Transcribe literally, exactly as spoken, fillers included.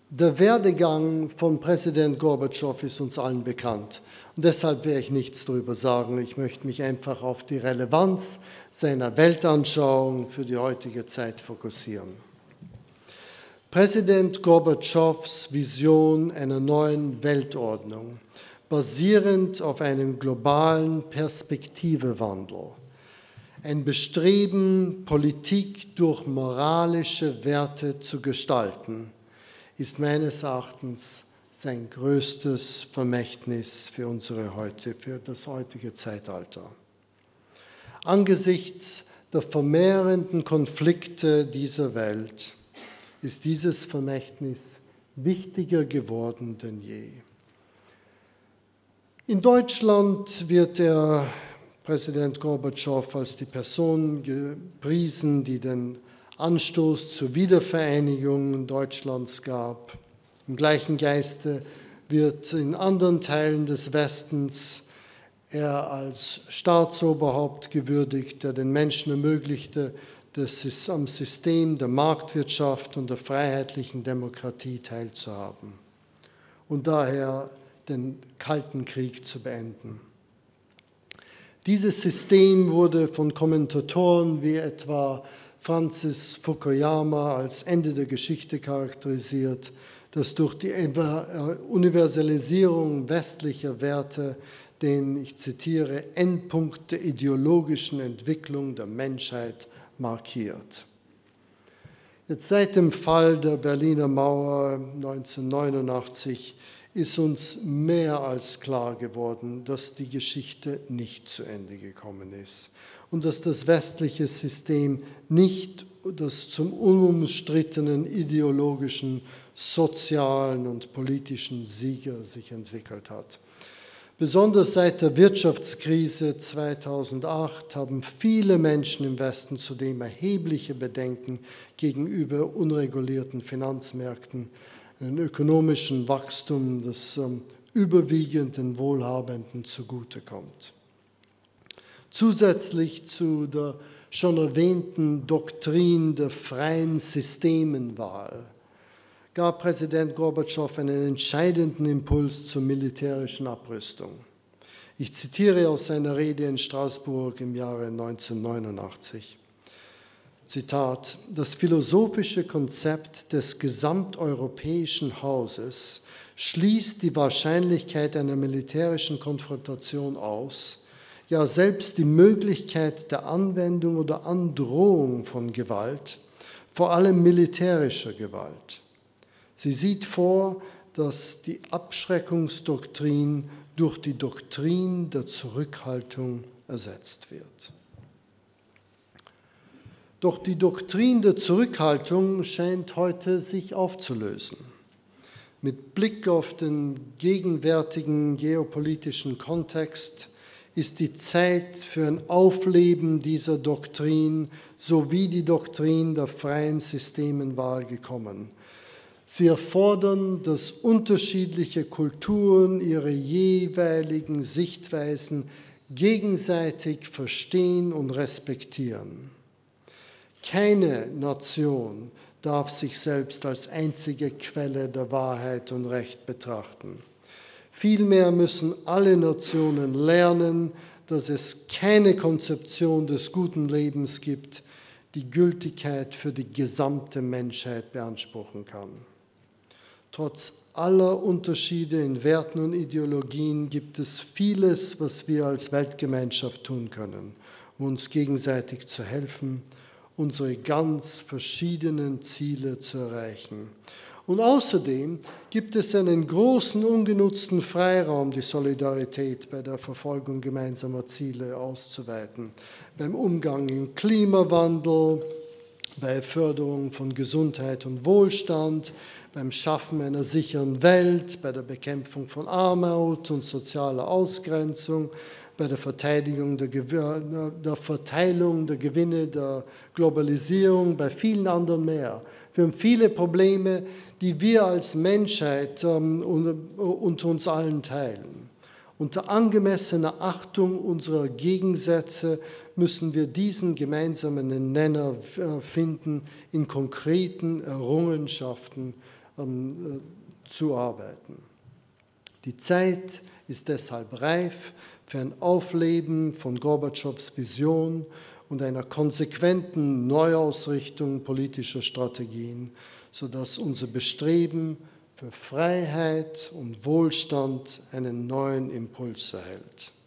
Der Werdegang von Präsident Gorbatschow ist uns allen bekannt. Und deshalb werde ich nichts darüber sagen. Ich möchte mich einfach auf die Relevanz seiner Weltanschauung für die heutige Zeit fokussieren. Präsident Gorbatschows Vision einer neuen Weltordnung, basierend auf einem globalen Perspektivewandel, ein Bestreben, Politik durch moralische Werte zu gestalten, ist meines Erachtens sein größtes Vermächtnis für, unsere heute, für das heutige Zeitalter. Angesichts der vermehrenden Konflikte dieser Welt ist dieses Vermächtnis wichtiger geworden denn je. In Deutschland wird der Präsident Gorbatschow als die Person gepriesen, die den Anstoß zur Wiedervereinigung Deutschlands gab. Im gleichen Geiste wird in anderen Teilen des Westens er als Staatsoberhaupt gewürdigt, der den Menschen ermöglichte, das am System der Marktwirtschaft und der freiheitlichen Demokratie teilzuhaben und daher den Kalten Krieg zu beenden. Dieses System wurde von Kommentatoren wie etwa Francis Fukuyama als Ende der Geschichte charakterisiert, das durch die Universalisierung westlicher Werte den, ich zitiere, Endpunkt der ideologischen Entwicklung der Menschheit markiert. Jetzt seit dem Fall der Berliner Mauer neunzehnhundertneunundachtzig ist uns mehr als klar geworden, dass die Geschichte nicht zu Ende gekommen ist und dass das westliche System nicht das zum unumstrittenen ideologischen, sozialen und politischen Sieger sich entwickelt hat. Besonders seit der Wirtschaftskrise zweitausendacht haben viele Menschen im Westen zudem erhebliche Bedenken gegenüber unregulierten Finanzmärkten, einem ökonomischen Wachstum, das ähm, überwiegend den Wohlhabenden zugutekommt. Zusätzlich zu der schon erwähnten Doktrin der freien Systemenwahl gab Präsident Gorbatschow einen entscheidenden Impuls zur militärischen Abrüstung. Ich zitiere aus seiner Rede in Straßburg im Jahre neunzehnhundertneunundachtzig. Zitat: Das philosophische Konzept des gesamteuropäischen Hauses schließt die Wahrscheinlichkeit einer militärischen Konfrontation aus, ja selbst die Möglichkeit der Anwendung oder Androhung von Gewalt, vor allem militärischer Gewalt. Sie sieht vor, dass die Abschreckungsdoktrin durch die Doktrin der Zurückhaltung ersetzt wird. Doch die Doktrin der Zurückhaltung scheint heute sich aufzulösen. Mit Blick auf den gegenwärtigen geopolitischen Kontext ist die Zeit für ein Aufleben dieser Doktrin sowie die Doktrin der freien Systemenwahl gekommen. Sie erfordern, dass unterschiedliche Kulturen ihre jeweiligen Sichtweisen gegenseitig verstehen und respektieren. Keine Nation darf sich selbst als einzige Quelle der Wahrheit und Recht betrachten. Vielmehr müssen alle Nationen lernen, dass es keine Konzeption des guten Lebens gibt, die Gültigkeit für die gesamte Menschheit beanspruchen kann. Trotz aller Unterschiede in Werten und Ideologien gibt es vieles, was wir als Weltgemeinschaft tun können, um uns gegenseitig zu helfen, unsere ganz verschiedenen Ziele zu erreichen. Und außerdem gibt es einen großen ungenutzten Freiraum, die Solidarität bei der Verfolgung gemeinsamer Ziele auszuweiten, beim Umgang im Klimawandel, bei Förderung von Gesundheit und Wohlstand, beim Schaffen einer sicheren Welt, bei der Bekämpfung von Armut und sozialer Ausgrenzung, bei der Verteidigung der, der Verteilung der Gewinne der Globalisierung, bei vielen anderen mehr. Wir haben viele Probleme, die wir als Menschheit ähm, unter uns allen teilen. Unter angemessener Achtung unserer Gegensätze müssen wir diesen gemeinsamen Nenner finden in konkreten Errungenschaften ähm, zu arbeiten. Die Zeit ist deshalb reif für ein Aufleben von Gorbatschows Vision und einer konsequenten Neuausrichtung politischer Strategien, sodass unser Bestreben für Freiheit und Wohlstand einen neuen Impuls erhält.